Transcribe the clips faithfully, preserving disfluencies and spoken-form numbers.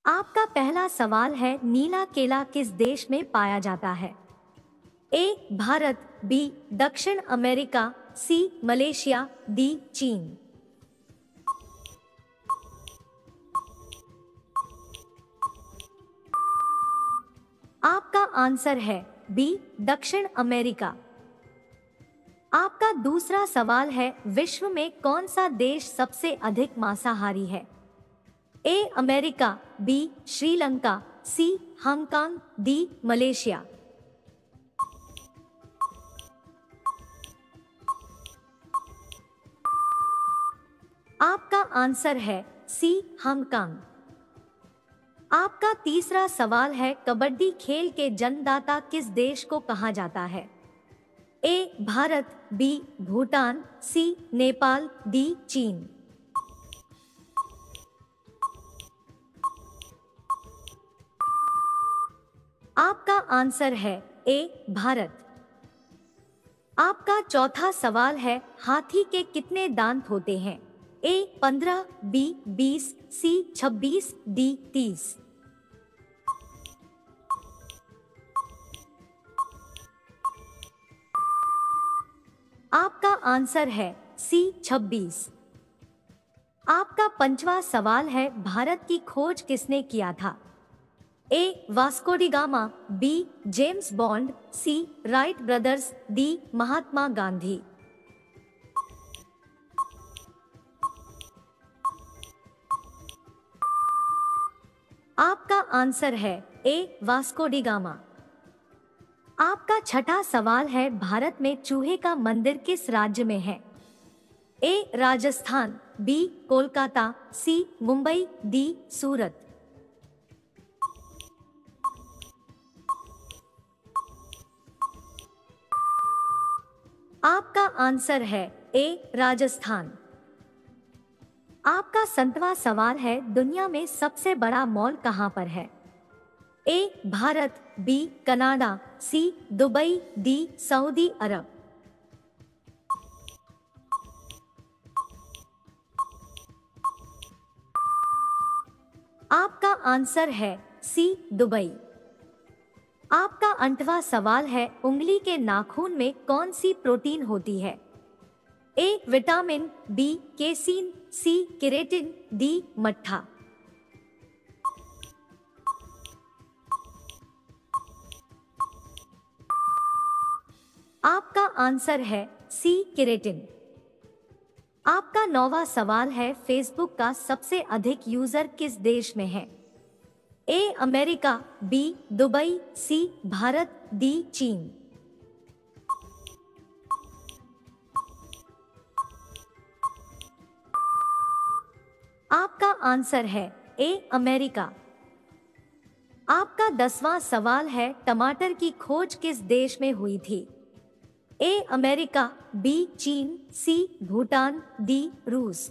आपका पहला सवाल है, नीला केला किस देश में पाया जाता है? ए भारत, बी दक्षिण अमेरिका, सी मलेशिया, डी चीन। आपका आंसर है बी दक्षिण अमेरिका। आपका दूसरा सवाल है, विश्व में कौन सा देश सबसे अधिक मांसाहारी है? A America, B Sri Lanka, C Hong Kong, D Malaysia. आपका आंसर है सी हांगकांग। आपका तीसरा सवाल है, कबड्डी खेल के जन्मदाता किस देश को कहा जाता है? A Bharat, B Bhutan, C Nepal, D चीन। आपका आंसर है ए भारत। आपका चौथा सवाल है, हाथी के कितने दांत होते हैं? ए पंद्रह, बी बीस, सी छब्बीस, डी तीस। आपका आंसर है सी छब्बीस। आपका पंचवा सवाल है, भारत की खोज किसने किया था? A Vasco da Gama, B James Bond, C Wright brothers, D Mahatma Gandhi. आपका आंसर है ए वास्को डी गामा। आपका छठा सवाल है, भारत में चूहे का मंदिर किस राज्य में है? A Rajasthan, B Kolkata, C Mumbai, D Surat. आपका आंसर है ए राजस्थान। आपका संतवां सवाल है, दुनिया में सबसे बड़ा मॉल कहां पर है? A Bharat, B Canada, C Dubai, D Saudi Arab. आपका आंसर है सी दुबई। आपका आठवां सवाल है, उंगली के नाखून में कौन सी प्रोटीन होती है? A vitamin, B casein, C keratin, D मट्ठा। आपका आंसर है सी केराटिन। आपका नौवां सवाल है, फेसबुक का सबसे अधिक यूजर किस देश में है? A America, B Dubai, C Bharat, D चीन। आपका आंसर है ए अमेरिका। आपका दसवां सवाल है, टमाटर की खोज किस देश में हुई थी? ए अमेरिका, बी चीन, सी भूटान, डी रूस।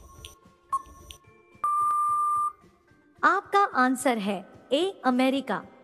आपका आंसर है ए अमेरिका।